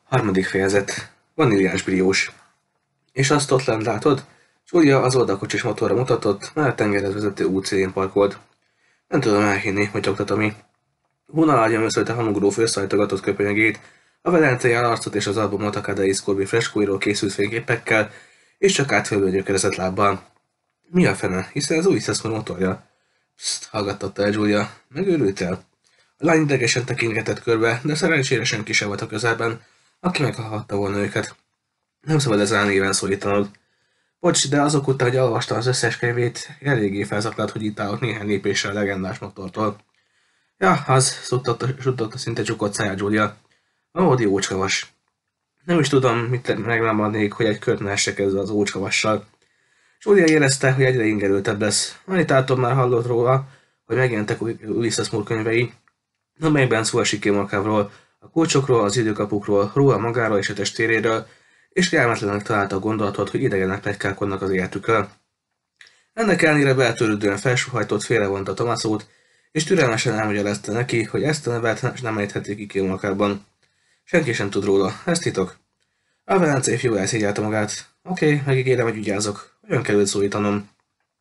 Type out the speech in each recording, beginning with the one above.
Harmadik fejezet. Vaníliás briós. És azt ott lent látod? Julia az oldalkocsis motorra mutatott, már a tengerhez vezető út szélén parkolt. Nem tudom elhinni, hogy nyogta Tomi. Hónalal gyömöszölte hamugróf összehajtogatott köpönyegét, a velencei arcot és az albumot a Kadai Szkorbi freskóiról készült fényképekkel, és csak átfölből gyökerezett lábbal. Mi a fene, hiszen az új Szeszmor motorja? Pszt, hallgattatta el Julia. Megőrültél? A lány idegesen tekintgetett körbe, de szerencsére senki sem volt a közelben, aki meghallhatta volna őket. Nem szabad ezen a néven szólítanod. Bocs, de azok után, hogy olvasta az összes könyvét, eléggé felzaklalt, hogy itt állok néhány lépésre a legendás motortól. Ja, az, suttogta szinte csukott száját Julia. Valódi ócskavas. Nem is tudom, mit meglámadnék, hogy egy kört ne essek ezzel az ócskavassal. Julia érezte, hogy egyre ingerültebb lesz. Anitától már hallott róla, hogy megjelentek Ulysses Moore könyvei, amelyekben szó esik Kémalkávról, a kulcsokról, az időkapukról, róla magáról és a testvéréről, és kellemetlenek találta a gondolatot, hogy idegenek pletykálkodnak az életükről. Ennek ellenére beltörődően felsuhajtott, félrevonta Tomaszót, és türelmesen elmagyarázta neki, hogy ezt a nevet nem ejthetik ki Kémalkában. Senki sem tud róla, ez titok. A velencei fiú elszégyelte magát. Oké, megígérem, hogy vigyázok. Olyan került szólítanom.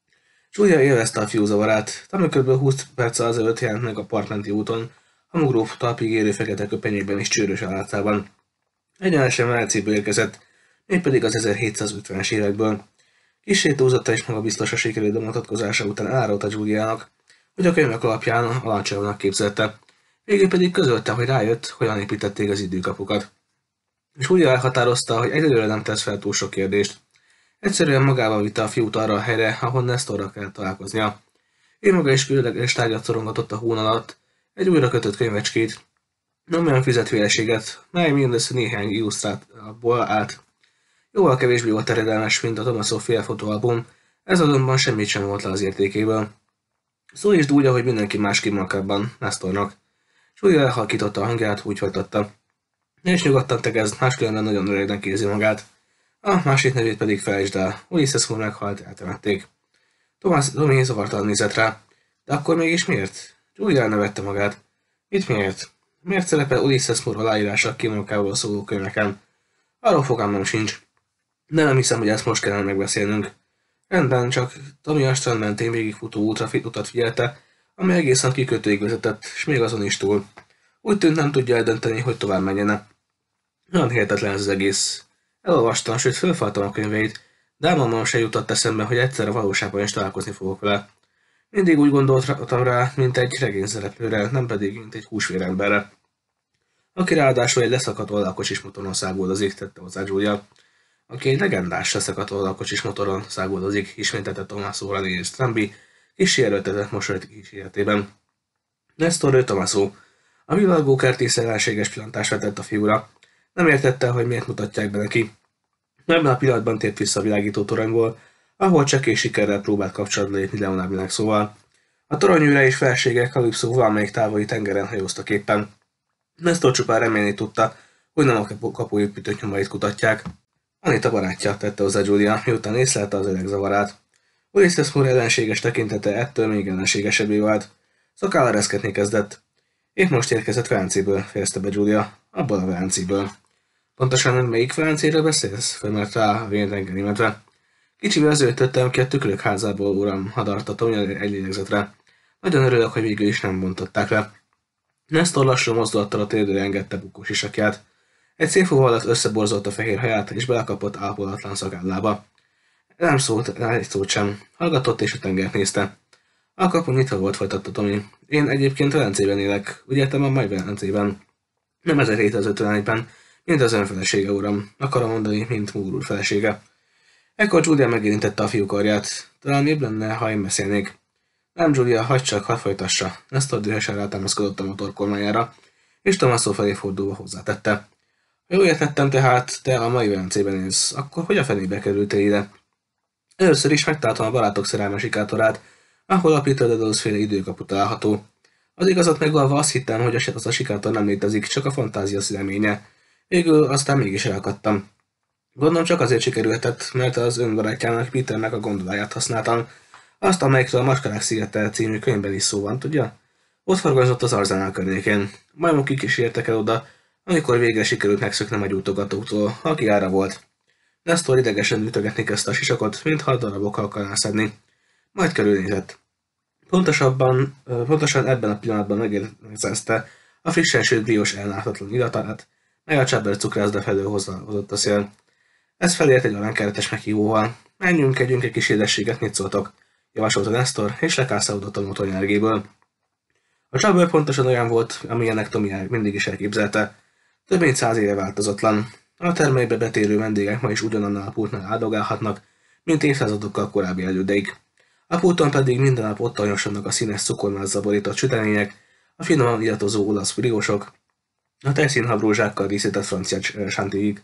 Julia élvezte a fiú zavarát. Talán kb. 20 perc azelőtt jelent meg a partmenti úton, hamugróf talpig érő fekete köpenyében és csőrös állatában. Egyenesen Velencéből érkezett, mégpedig az 1750-es évekből. Kissé túlzotta és magabiztos a sikerült bemutatkozása után elárulta Juliának, hogy a könyvek alapján alacsonyabbnak képzelte. Végül pedig közölte, hogy rájött, hogyan építették az időkapukat. Julia elhatározta, hogy egyelőre nem tesz fel túl sok kérdést. Egyszerűen magával vitte a fiút arra a helyre, ahol Nestorral kell találkoznia. Ő maga is különleges tárgyat szorongatott a hón alatt, egy újra kötött könyvecskét, nem olyan fizetőjeséget, mely mindössze néhány illusztrátból állt. Jóval kevésbé volt eredelmes, mint a Tomaszov féle fotóalbum, ez azonban semmit sem volt le az értékéből. Szó is úgy, hogy mindenki más Kémalkában, Nestornak. Julia elhalkította a hangját, úgy folytatta. És nyugodtan tegezd, máskülönben nagyon öregnek érzi magát. A másik nevét pedig felejtsd el. Ulysses Moore meghalt, eltemették. Tomi zavartalan nézett rá. De akkor mégis miért? Julia elnevette magát. Mit miért? Miért szerepel Ulysses Moore aláírása a Kémalkáról szóló könyveken? Arról fogalmam sincs. De nem hiszem, hogy ezt most kellene megbeszélnünk. Rendben, csak Tomi a strand mentén végigfutó utat figyelte, amely egészen kikötőig vezetett, s még azon is túl. Úgy tűnt, nem tudja eldönteni, hogy tovább menjene. Olyan hihetetlen ez az egész. Elolvastam, sőt fölfaltam a könyveit, de álmomban se jutott eszembe, hogy egyszer a valóságban is találkozni fogok vele. Mindig úgy gondoltam rá, mint egy regényszereplőre, nem pedig, mint egy húsvéremberre. Aki ráadásul egy leszakadt oldalkocsis motoron száguldozik, tette hozzá Julia. Aki egy legendás leszakadt oldalkocsis motoron száguldozik, ismételte Tommaso Ranieri Strambi, kissé erőltetett mosolyt kíséretében. Nestor ő Tommaso. A villagó kertész ellenséges pillantást vetett a fiúra. Nem értette, hogy miért mutatják be neki. Ebben a pillanatban tért vissza a világító toronyból, ahol csak és sikerrel próbált kapcsolatba lépni Leonardinak szóval. A toronyűre és felsége Kalipszó valamelyik távoli tengeren hajóztak éppen. Nestor csupán remélni tudta, hogy nem a kapuépítők nyomait kutatják. Anita barátja, tette hozzá Julia, miután észlelte az öreg zavarát. Ulysses Moore ellenséges tekintete ettől még ellenségesebbé vált. Szakáll ereszkedni kezdett. Épp most érkezett Velencéből, fejezte be Julia. Abból a Velencéből. Pontosan melyik Velencéről beszélsz? Felmert rá a vérreggeli medve. Kicsivel zöldtöttem ki a tükrök házából, uram, hadarta Tomi egy lélegzetre. Nagyon örülök, hogy végül is nem bontották le. Nestor lassú mozdulattal a térdőre engedte bukós isakját. Egy szélfúval alatt összeborzolt a fehér haját, és belekapott ápolatlan szakállába. Nem szólt egy szót sem. Hallgatott és a tengert nézte. A kapu nyitva volt, folytatta Tomi. Én egyébként Velencében élek, úgy értem a mai Velencében. Nem 1751-ben, mint az ön felesége, uram. Akarom mondani, mint Moore úr felesége. Ekkor Julia megérintette a fiú karját. Talán jobb lenne, ha én beszélnék. Nem, Julia, hagyd csak, hadd folytassa. Nestor dühösen rátámaszkodott a motorkormányára, és Tommaso felé fordulva hozzátette. Ha jól értettem tehát, te a mai Velencében élsz, akkor hogy a fenébe kerültél ide? Először is megtaláltam a barátok szerelmes sikátorát, ahol a Peter Dedalus féle időkapu található. Az igazat megvalva azt hittem, hogy az a sikátor nem létezik, csak a fantázia szüleménye. Végül aztán mégis elakadtam. Gondolom csak azért sikerülhetett, mert az önbarátjának Peternek a gondoláját használtam, azt, amelyikről a Maskarák szigete című könyvben is szó van, tudja? Ott forgalmazott az Arzánál környékén. Majmok kikísértek el oda, amikor végre sikerült megszöknem a gyújtogatóktól, aki ára volt. Nestor idegesen ütögetni kezdte a sisakot, mintha a darabokkal akarná szedni. Majd körülnézett. Pontosan ebben a pillanatban megérkezte a frissen sült biós ellátatlan illatát, mely a csáber cukrászda felől hozott a szél. Ez felért egy aranykeretes meghívóval. Menjünk, együnk egy kis édességet, mit szóltok? Javasolta Nestor, és lekászálódott a motornyergéből. A csábör pontosan olyan volt, amilyennek Tomi mindig is elképzelte. Több mint 100 éve változatlan. A termelybe betérő vendégek ma is ugyanannál a pultnál áldogálhatnak, mint évszázadokkal korábbi elődeik. A pulton pedig minden nap ott anyosodnak a színes cukormázzal borított sütemények, a finoman illatozó olasz friósok, a tejszínhabrózsákkal díszített francia santiig.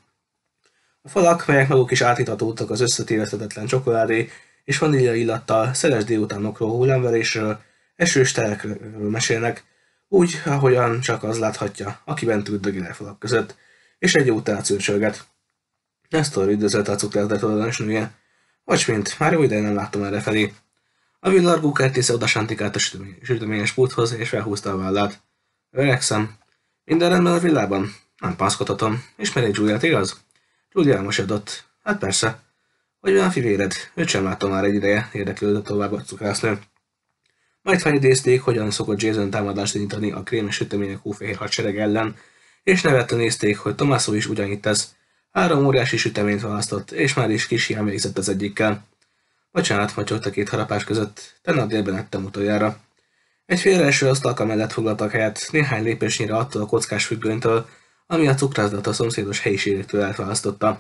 A falak, melyek maguk is átítatódtak az összetéveszthetetlen csokoládé és vanília illattal, szeles délutánokról, hullámverésről, esős terekről mesélnek, úgy, ahogyan csak az láthatja, aki bent üldögél a falak között, és egy jó tálcőrcsölget. Nestor üdvözölte a cukrászda tulajdonos nője. Vagy mint, már jó ideje nem láttam errefelé. A villargó kertésze odasantikált a süteményes pulthoz, és felhúzta a vállát. Öregszem. Minden rendben a villában? Nem pászkodhatom. Ismeri Giuliát, igaz? Giulia elmosodott. Hát persze. Hogy van a fivéred? Őt sem láttam már egy ideje, érdeklődött tovább a cukrásznő. Majd felidézték, hogyan szokott Jason támadást indítani a krémes sütemények hófehér hadsereg ellen, és nevetve nézték, hogy Tommaso is ugyanígy tesz. 3 óriási süteményt választott, és már is kis hiány végzett az egyikkel. Bocsánat, motyogta 2 harapás között, tegnap délben ettem utoljára. Egy félreeső asztalka mellett foglaltak helyet, néhány lépésnyire attól a kockás függönytől, ami a cukrászdat a szomszédos helyiségtől elválasztotta.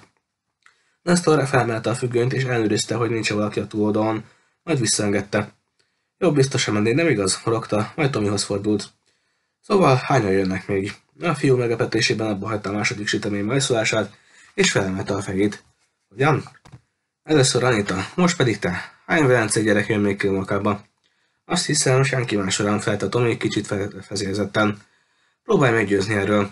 Nestor felmelte a függönyt, és ellenőrizte, hogy nincs valaki a túloldalon, majd visszaengedte. Jobb biztosan menni, nem igaz? Morogta, majd Tomihoz fordult. Szóval hányan jönnek még? A fiú meglepetésében abba hagyta a második sütemény majszolását, és felemelte a fejét. Hogyan? Először Anita, most pedig te. Hány velencei gyerek jön még Kilmakába? Azt hiszem, senki más során felte Tomi kicsit fezérzetten. Próbálj meggyőzni erről.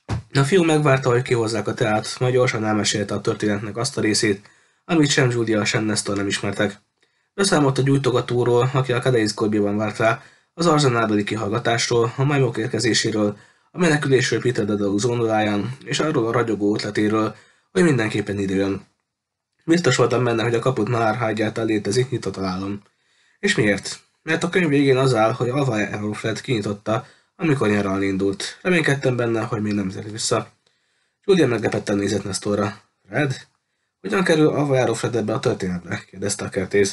A fiú megvárta, hogy kihozzák a teát, majd gyorsan elmesélte a történetnek azt a részét, amit sem Giulia, sem Nestor nem ismertek. Beszámolt a gyújtogatóról, aki a Cadeis Korbiban várt rá, az arzenálbeli kihallgatásról, a majmok érkezéséről, a menekülésről Peter Dedalus zondoláján, és arról a ragyogó ötletéről, hogy mindenképpen ide jön. Biztos voltam benne, hogy a kaput már egyáltalán létezik, nyitott találom. És miért? Mert a könyv végén az áll, hogy Alva Fred kinyitotta, amikor nyaralni indult. Reménykedtem benne, hogy még nem tért vissza. Julia meglepetten nézett Nestorra. Fred? Hogyan kerül Alva Fred ebbe a történetbe? Kérdezte a kertész.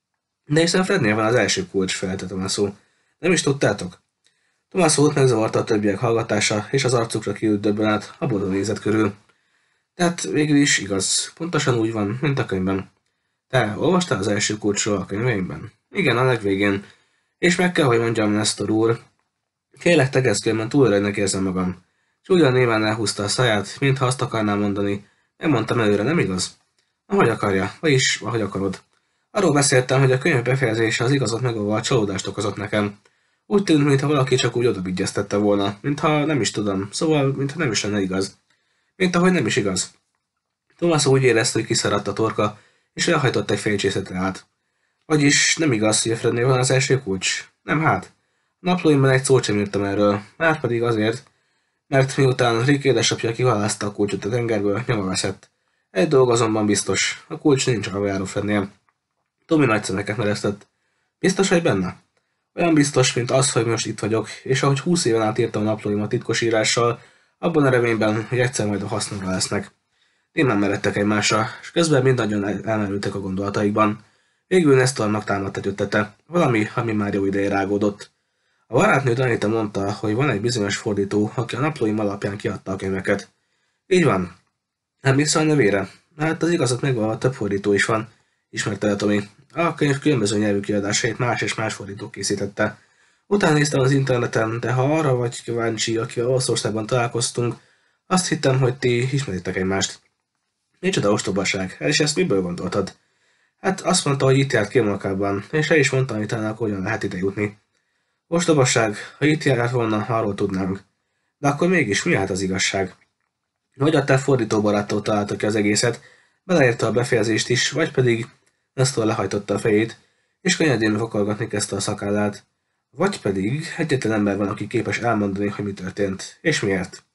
De hiszen Frednél van az első kulcs, felelte Tommaso. Nem is tudtátok? Tommasót megzavarta a többiek hallgatása, és az arcukra kiült döbbenet, a bodon nézett körül. Tehát végül is igaz, pontosan úgy van, mint a könyvben. Te olvastál az első kulcsról a könyveimben? Igen, a legvégén. És meg kell, hogy mondjam, Nestor úr. Kérlek, tegezkőben túl öregnek érzem magam. Julia néven elhúzta a száját, mintha azt akarná mondani. Nem mondtam előre, nem igaz? Ahogy akarja, vagyis ahogy akarod. Arról beszéltem, hogy a könyv befejezése az igazat megolva csalódást okozott nekem. Úgy tűnt, mintha valaki csak úgy odabigyeztette volna, mintha nem is tudom, szóval, mintha nem is lenne igaz. Mint ahogy nem is igaz. Tommaso úgy érezte, hogy kiszaradt a torka, és elhajtott egy félcsészetre át. Vagyis nem igaz, hogy a Frednél van az első kulcs? Nem hát. A naplóimban egy szót sem írtam erről, márpedig azért, mert miután Rick édesapja kihalázta a kulcsot a tengerből, nyoma veszett. Egy dolog azonban biztos, a kulcs nincs a járó Frednél. Tomi nagy szemeket meresztett. Biztos vagy benne? Olyan biztos, mint az, hogy most itt vagyok, és ahogy 20 éven át írtam a naplóimat titkos írással, abban a reményben, hogy egyszer majd a hasznomra lesznek. Némán meredtek egymásra, és közben mindannyian elmerültek a gondolataikban. Végül Nestornak támadt egy ötlete, valami, ami már jó ideje rágódott. A barátnő Anita mondta, hogy van egy bizonyos fordító, aki a naplóim alapján kiadta a könyveket. Így van. Nem vissza a nevére? Hát az igazat megvan, több fordító is van, ismerte el Tomi. A könyv különböző nyelvű kiadásait más és más fordító készítette. Utána néztem az interneten, de ha arra vagy kíváncsi, akivel Olaszországban találkoztunk, azt hittem, hogy ti ismeritek egymást. Micsoda ostobaság, és ezt miből gondoltad? Hát azt mondta, hogy itt járt Kilmalkában, és el is mondta, hogy talán hogyan lehet ide jutni. Ostobaság, ha itt járt volna, arról tudnánk. De akkor mégis mi hát az igazság? Vagy a te fordítóbaráttól találta ki az egészet, beleérte a befejezést is, vagy pedig Nestor lehajtotta a fejét, és könnyedén vakargatni kezdte a szakállát. Vagy pedig egyetlen ember van, aki képes elmondani, hogy mi történt, és miért.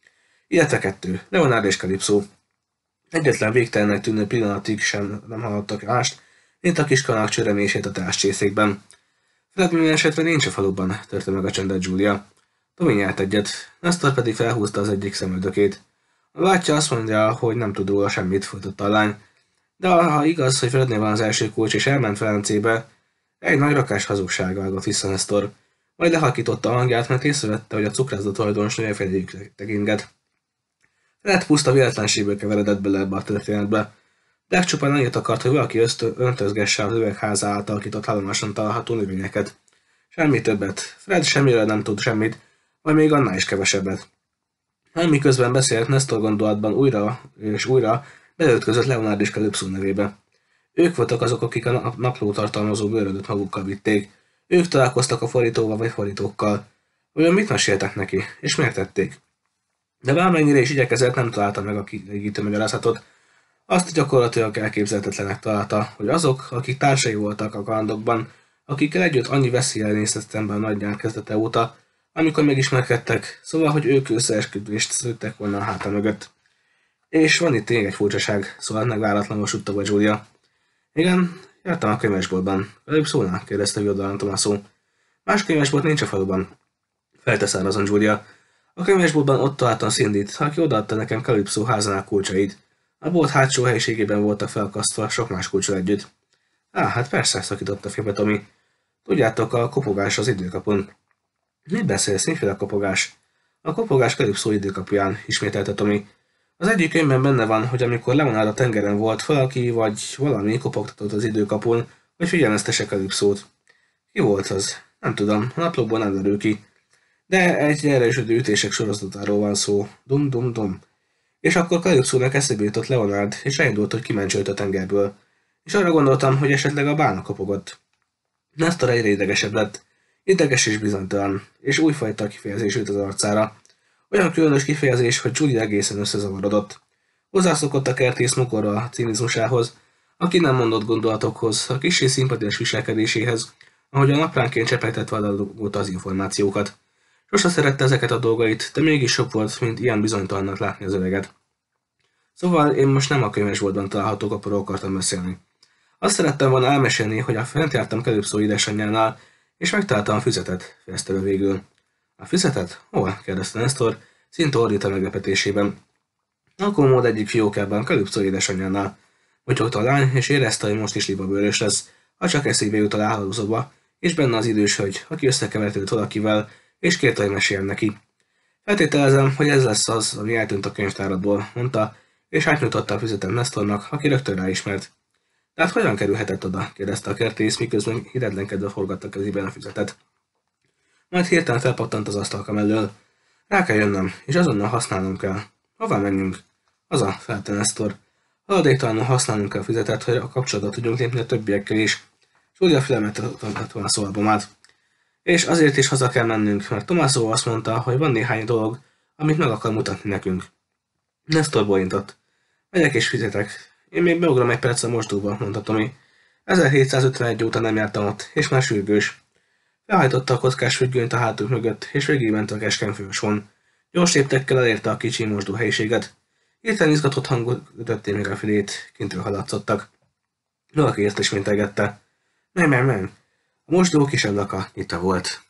illetve kettő, Leonard és Calypso. Egyetlen végtelennek tűnő pillanatig sem nem hallottak mást, mint a kiskanák csöremését a táscsészékben. Fred minden esetre nincs a faluban, törte meg a csendet Julia. Tomi nyert egyet, Nestor pedig felhúzta az egyik szemöldökét. A bátyja azt mondja, hogy nem tud róla semmit, folytatta a lány. De ha igaz, hogy Frednél van az első kulcs és elment Velencébe, egy nagy rakás hazugság vágott vissza Nestor. Majd lehalkította a hangját, mert észrevette, hogy a cukrászda tulajdonos nője feléjük tekinget. Fred puszta véletlenségből keveredett bele ebbe a történetbe. Black csupán annyit akart, hogy valaki öntözgesse az üvegháza által alakított állomáson található növényeket. Semmi többet. Fred semmiről nem tud semmit, vagy még annál is kevesebbet. Miközben beszélt, Nestor gondolatban újra és újra beleütközött Leonard és Calypso nevébe. Ők voltak azok, akik a napló tartalmazó bőrödöt magukkal vitték. Ők találkoztak a fordítóval vagy fordítókkal. Olyan mit meséltek neki, és miért tették? De bármennyire is igyekezett, nem találta meg a kielégítő magyarázatot. Azt gyakorlatilag elképzelhetetlenek találta, hogy azok, akik társai voltak a kalandokban, akikkel együtt annyi veszéllyel néztek szemben a nagy nyár kezdete óta, amikor megismerkedtek, szóval, hogy ők összeesküvést szőttek volna a háta mögött. És van itt tényleg egy furcsaság, szóval megváratlanul sutta vagy Julia. Igen, jártam a könyvesboltban. Calypsónál? Kérdezte viadalán Tommaso. Más könyvesbolt nincs a faluban. Felteszál azon Julia. A könyvesboltban ott találtam Cindyt, aki odaadta nekem Calypso házánál kulcsait. A bolt hátsó helyiségében voltak felakasztva sok más kulccsal együtt. Hát persze, szakította félbe Tomi. Tudjátok, a kopogás az időkapun. Mit beszélsz, miféle kopogás? A kopogás Calypso időkapuján, ismételte Tomi. Az egyik könyvben benne van, hogy amikor Leonard a tengeren volt, valaki vagy valami kopogtatott az időkapun, hogy figyelmeztesse Calypsót. Ki volt az? Nem tudom, a naplóból nem derül ki. De egy erősödő ütések sorozatáról van szó. Dum-dum-dum. És akkor Calypsónak eszébe jutott Leonard, és elindult, hogy kimentse őt a tengerből. És arra gondoltam, hogy esetleg a bálna kopogott. Nestor egyre idegesebb lett. Ideges és bizonytalan, és újfajta kifejezés jött az arcára. Olyan különös kifejezés, hogy Julie egészen összezavarodott. Hozzászokott a kertész Mukora a cinizmusához, aki nem mondott gondolatokhoz, a kissé szimpatiás viselkedéséhez, ahogy a napránként csepegtett vadalogolta az információkat. Sose szerette ezeket a dolgait, de mégis sok volt, mint ilyen bizonytalannak látni az öreget. Szóval én most nem a könyvesboltban található kapuról akartam beszélni. Azt szerettem volna elmesélni, hogy fent jártam Calypso édesanyjánál, és megtaláltam a füzetet, fejezte be végül. A füzetet? Hol? Kérdezte Nestor, szinte ordít meglepetésében. A komód egyik fiókában, Calypso édesanyjánál. Motyogta a lány, és érezte, hogy most is libabőrös lesz, ha csak eszébe jut a láhálózóba, és benne az idős hölgy, aki összekevert őt valakivel, és kérte, hogy meséljen neki. Feltételezem, hogy ez lesz az, ami eltűnt a könyvtáradból, mondta, és átnyújtotta a füzetet Nestornak, aki rögtön ráismert. Tehát hogyan kerülhetett oda? Kérdezte a kertész, miközben hiredlenkedve forgatta kezében a füzetet. Majd hirtelen felpattant az asztalka mellől. Rá kell jönnöm, és azonnal használnom kell. Hová menjünk? Haza, felte Nestor. Haladéktalanul használnunk kell a füzetet, hogy a kapcsolatot tudjunk lépni a többiekkel is. Julia figyelmet volna szólabomát. És azért is haza kell mennünk, mert Tommaso azt mondta, hogy van néhány dolog, amit meg akar mutatni nekünk. Nestor bólintott. Megyek és fizetek. Én még beugrom egy perc a mosdóba, mondta Tomi. 1751 óta nem jártam ott, és már sürgős. Felhajtotta a kockás függönyt a hátuk mögött, és végigment a keskeny folyosón. Gyors léptekkel elérte a kicsi mosdóhelyiséget. Hirtelen izgatott hangot ütötték meg a fülét, kintről hallatszottak. Valaki ezt is mintegette. Nem. A mosdó kis ablaka nyitva volt.